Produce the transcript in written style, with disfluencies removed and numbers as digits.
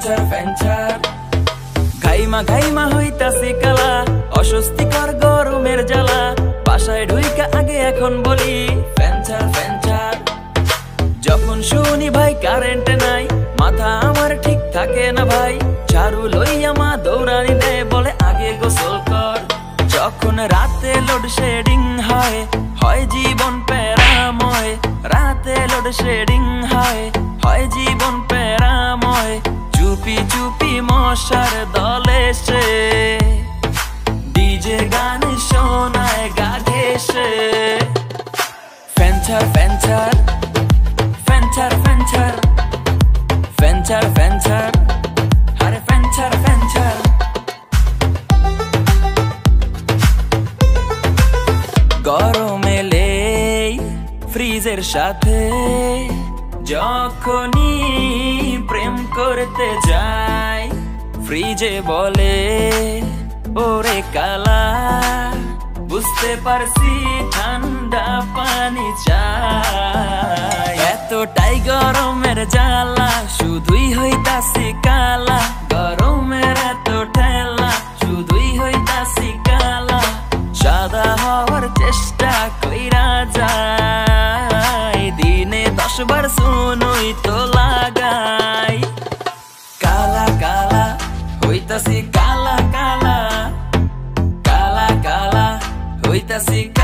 ফ্যানচার ফ্যানচার ঘাইমা ঘাইমা হইতাছে কালা অস্বস্তিকর গরমের জ্বালা বাসায় ঢুইকা আগে এখন বলি ফ্যানচার ফ্যানচার যখন শুনি ভাই কারেন্ট নাই মাথা আমার ঠিক থাকে না ভাই ঝাড়ু লইয়া মা দৌড়ানি দেয় বলে আগে গোসল কর যখন রাতে লোডশেডিং হয় হয় জীবন প্যারাময় রাতে লোডশেডিং হয় জীবন প্যারাময় চুপি চুপি মশার দলে সে ডিজে গান শোনায় গা ঘেঁষে ফ্যানচার ফ্যানচার ফ্যানচার ফ্যানচার ফ্যানচার ফ্যানচার আরে ফ্যানচার ফ্যানচার গরম এলে ফ্রিজের সাথে যখনই প্রেম করতে যাই ফ্রিজে বলে ওরে কালা বুঝতে পারছি ঠান্ডা পানি চাই এতটাই গরমের জ্বালা শুধুই হইতাছি কালা গরমের এত ঠেলা শুধুই হইতাছি কালা সাদা হওয়ার চেষ্টা কইরা যায় দিনে 10 বার শুনুই তো লাগাই কালা কালা হইতাছি কালা কালা কালা কালা হইতাছি